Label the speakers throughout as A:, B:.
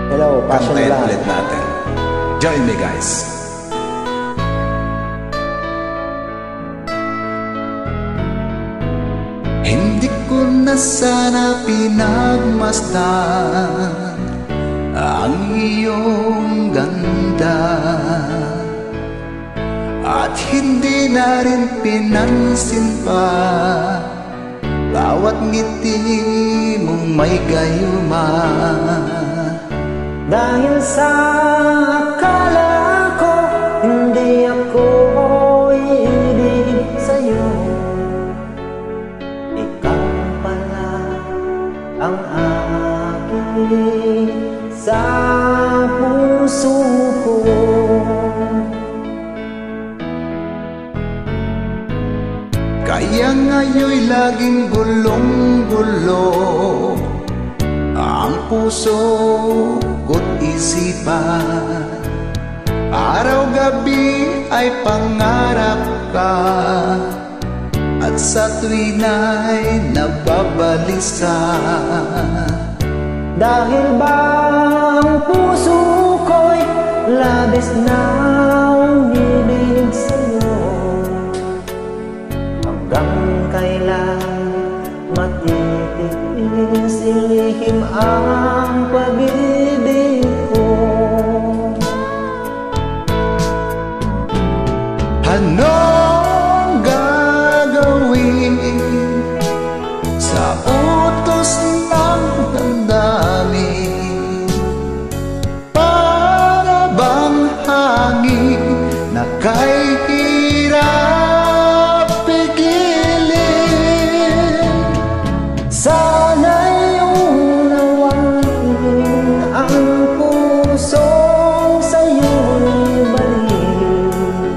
A: Hello, passion
B: Kantayin
A: lang.
B: ulit natin. Join me guys. Hindi ko na sana pinagmasdan ang iyong ganda, at hindi na rin pinansin pa bawat ngiti mong may gayuma.
A: Dahil sa akala ko hindi ako iibig sa'yo, ikaw pala ang aking sa puso ko.
B: Kaya ngayon'y laging gulong-gulo ang puso ko't isipan. Araw-gabi ay pangarap ka, at sa tuwina'y nababalisa.
A: Dahil ba ang puso ko'y labis na umibig sa'yo, hanggang kailan matitiis ilihim ang pag-ibig ko.
B: Anong gagawin sa utos ng damdamin? Para bang hangin na kay hirap pigilin?
A: Sana'y unawain ang pusong sa'yo'y balik.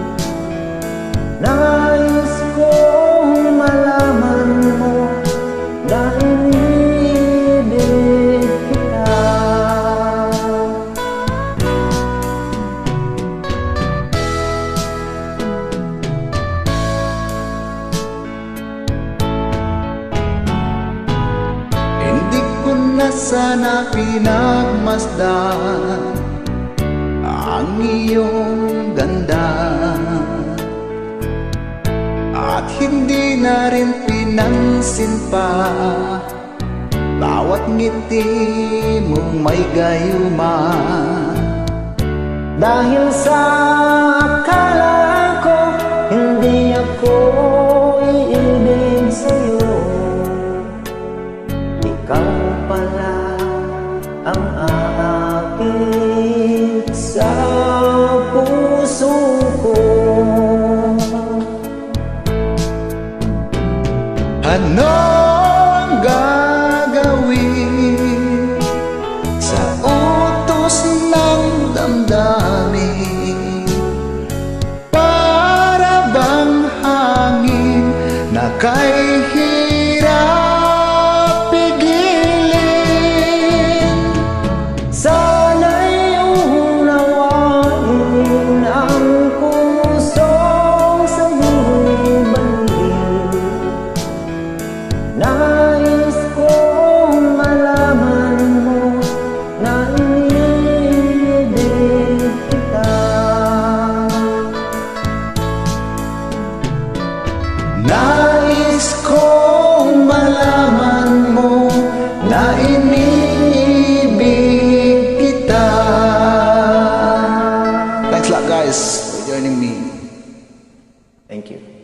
A: Nais kong malaman mo na inibig kita.
B: Hindi ko na sana pinagmasdan ang iyong ganda, at hindi na rin pinansin pa bawat ngiti mong may gayuma.
A: Dahil sa akala ko hindi ako iibig sa'yo, ikaw pala ang aakit sa puso ko.
B: Anong gagawin sa utos ng damdamin? Para bang hangin na kay hirap pigilin?
A: Sana'y unawain ang pusong sa'yo'y balik. Nais kong malaman mo na inibig kita.
B: Nais kong malaman mo na inibig kita. Thanks a lot guys for joining me.
A: Thank you.